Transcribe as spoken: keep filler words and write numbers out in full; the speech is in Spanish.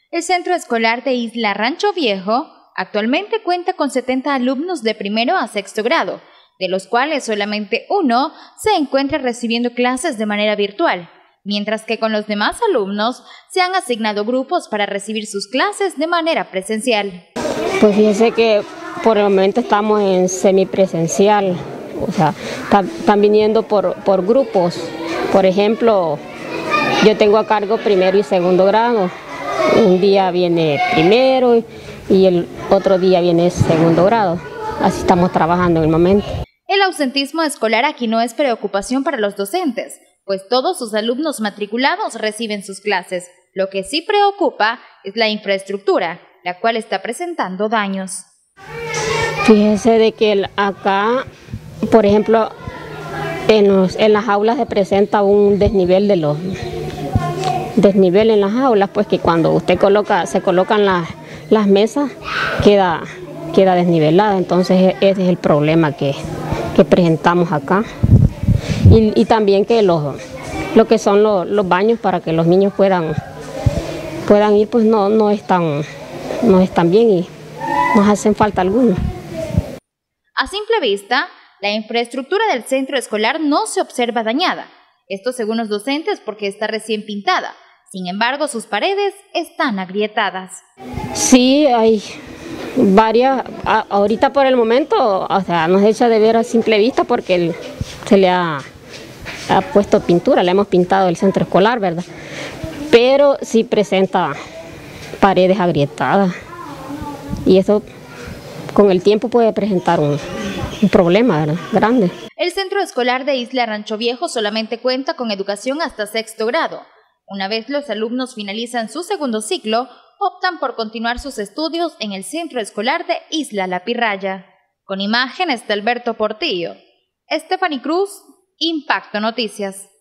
El centro escolar de Isla Rancho Viejo actualmente cuenta con setenta alumnos de primero a sexto grado, de los cuales solamente uno se encuentra recibiendo clases de manera virtual, mientras que con los demás alumnos se han asignado grupos para recibir sus clases de manera presencial. Pues fíjese que por el momento estamos en semipresencial, o sea, están viniendo por, por grupos. Por ejemplo, yo tengo a cargo primero y segundo grado. Un día viene primero y el otro día viene segundo grado. Así estamos trabajando en el momento. El ausentismo escolar aquí no es preocupación para los docentes, pues todos sus alumnos matriculados reciben sus clases. Lo que sí preocupa es la infraestructura, la cual está presentando daños. Fíjese de que acá, por ejemplo, en, los, en las aulas se presenta un desnivel de los desnivel en las aulas, pues que cuando usted coloca, se colocan las, las mesas, queda, queda desnivelada. Entonces ese es el problema que, que presentamos acá. Y, y también que los, lo que son los, los baños para que los niños puedan, puedan ir, pues no, no, están, no están bien y nos hacen falta algunos. A simple vista, la infraestructura del centro escolar no se observa dañada. Esto según los docentes porque está recién pintada. Sin embargo, sus paredes están agrietadas. Sí, hay varias. A, ahorita por el momento, o sea, nos echa de ver a simple vista porque el, se le ha, ha puesto pintura, le hemos pintado el centro escolar, ¿verdad? Pero sí presenta paredes agrietadas y eso con el tiempo puede presentar un, un problema, ¿verdad? Grande. El centro escolar de Isla Rancho Viejo solamente cuenta con educación hasta sexto grado. Una vez los alumnos finalizan su segundo ciclo, optan por continuar sus estudios en el centro escolar de Isla La Pirraya. Con imágenes de Alberto Portillo, Stephanie Cruz, Impacto Noticias.